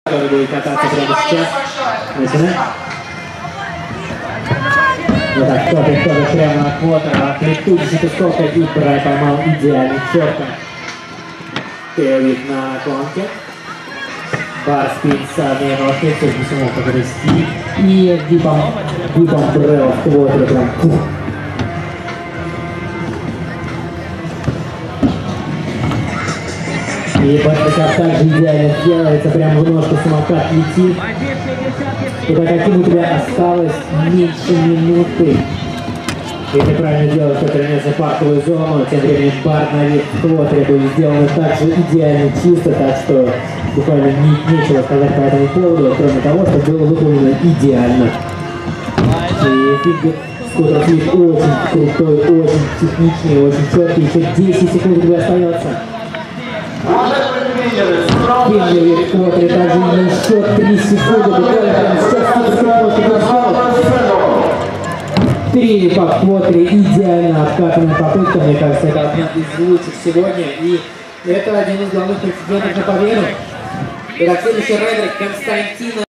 который будет кататься прямо сейчас. Начинаем. Вот так, кто-то прямо на квотера. Амплитуд шестовка Гиббера поймал идеально четко. Перевик на конке. Бар спит с одной ножкой, все не смог погрести. И Гиббом брел в квотере прям. И Бартаков также идеально делается, прямо в ножку самокат летит. И так каким у тебя осталось меньше минуты. И ты правильно делаешь, что перенесся парковую зону, тем временем Барт на вид квотере будет сделано также идеально чисто, так что буквально нечего сказать по этому поводу, кроме того, что было выполнено идеально. И фигур скутер флип очень крутой, очень техничный, очень четкий, еще 10 секунд у тебя остается. Фингер в квотере также еще 3 секунды, буквально прямо сейчас 3 по квотере, идеально откатанная попытка, мне кажется, это одна из лучших сегодня, и это один из главных претендентов на победу. Итак, следующий райдер Константина.